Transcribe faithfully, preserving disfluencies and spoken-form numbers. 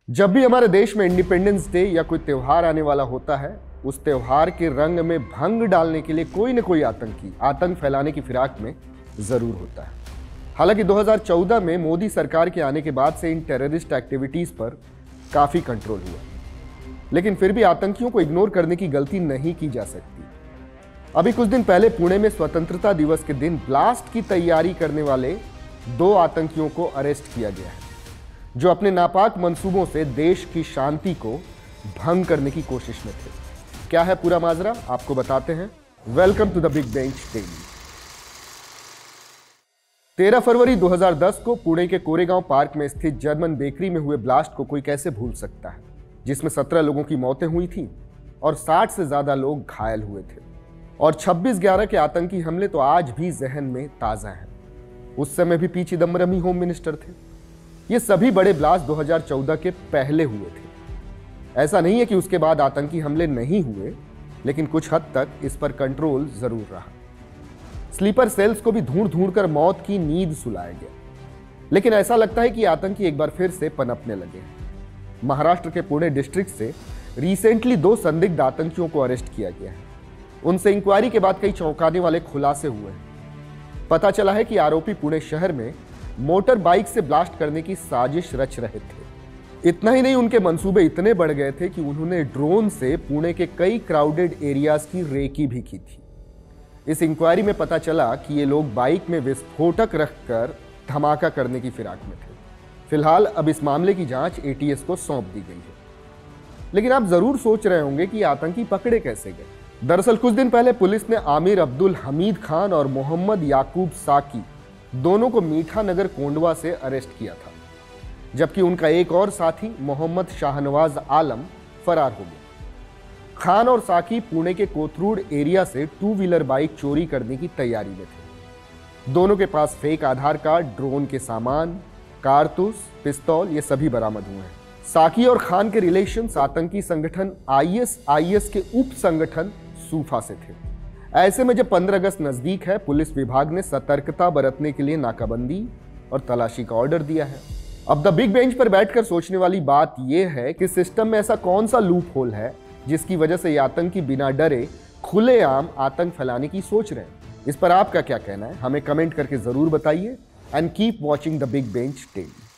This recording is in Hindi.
जब भी हमारे देश में इंडिपेंडेंस डे या कोई त्यौहार आने वाला होता है, उस त्यौहार के रंग में भंग डालने के लिए कोई न कोई आतंकी आतंक फैलाने की फिराक में जरूर होता है। हालांकि दो हज़ार चौदह में मोदी सरकार के आने के बाद से इन टेररिस्ट एक्टिविटीज पर काफी कंट्रोल हुआ, लेकिन फिर भी आतंकियों को इग्नोर करने की गलती नहीं की जा सकती। अभी कुछ दिन पहले पुणे में स्वतंत्रता दिवस के दिन ब्लास्ट की तैयारी करने वाले दो आतंकियों को अरेस्ट किया गया है, जो अपने नापाक मंसूबों से देश की शांति को भंग करने की कोशिश में थे। क्या है पूरा माजरा, आपको बताते हैं। Welcome to the big bench daily. तेरह फरवरी दो हज़ार दस को पुणे के कोरेगांव पार्क में स्थित जर्मन बेकरी में हुए ब्लास्ट को कोई कैसे भूल सकता है, जिसमें सत्रह लोगों की मौतें हुई थी और साठ से ज्यादा लोग घायल हुए थे। और छब्बीस ग्यारह के आतंकी हमले तो आज भी जहन में ताजा हैं। उस समय भी पी चिदम्बरम ही होम मिनिस्टर थे। ये सभी बड़े ब्लास्ट दो हज़ार चौदह के पहले हुए थे। ऐसा नहीं है कि उसके बाद आतंकी हमले नहीं हुए, लेकिन कुछ हद तक इस पर कंट्रोल जरूर रहा। स्लीपर सेल्स को भी ढूंढ ढूंढ कर मौत की नींद सुलाया गया, लेकिन ऐसा लगता है कि आतंकी एक बार फिर से पनपने लगे हैं। महाराष्ट्र के पुणे डिस्ट्रिक्ट से रिसेंटली दो संदिग्ध आतंकियों को अरेस्ट किया गया है। उनसे इंक्वायरी के बाद कई चौंकाने वाले खुलासे हुए हैं। पता चला है कि आरोपी पुणे शहर में मोटर बाइक से ब्लास्ट करने की साजिश रच रहे थे। इतना ही नहीं, उनके मंसूबे इतने बढ़ गए थे कि उन्होंने ड्रोन से पुणे के कई क्राउडेड एरियाज की रेकी भी की थी। इस इंक्वायरी में पता चला कि ये लोग बाइक में विस्फोटक रखकर धमाका करने की फिराक में थे। फिलहाल अब इस मामले की जांच ए टी एस को सौंप दी गई है। लेकिन आप जरूर सोच रहे होंगे कि आतंकी पकड़े कैसे गए। दरअसल कुछ दिन पहले पुलिस ने आमिर अब्दुल हमीद खान और मोहम्मद याकूब साकी दोनों को मीठा नगर कोंडवा से अरेस्ट किया था, जबकि उनका एक और साथी मोहम्मद शाहनवाज आलम फरार हो गया। खान और साकी पुणे के कोथरूड एरिया से टू व्हीलर बाइक चोरी करने की तैयारी में थे। दोनों के पास फेक आधार कार्ड, ड्रोन के सामान, कारतूस, पिस्तौल ये सभी बरामद हुए हैं। साकी और खान के रिलेशंस आतंकी संगठन आई एस आई एस के उप संगठन सूफा से थे। ऐसे में जब पंद्रह अगस्त नजदीक है, पुलिस विभाग ने सतर्कता बरतने के लिए नाकाबंदी और तलाशी का ऑर्डर दिया है। अब द बिग बेंच पर बैठकर सोचने वाली बात यह है कि सिस्टम में ऐसा कौन सा लूप होल है जिसकी वजह से ये आतंकी बिना डरे खुलेआम आतंक फैलाने की सोच रहे हैं। इस पर आपका क्या कहना है, हमें कमेंट करके जरूर बताइए। And keep watching the big bench daily.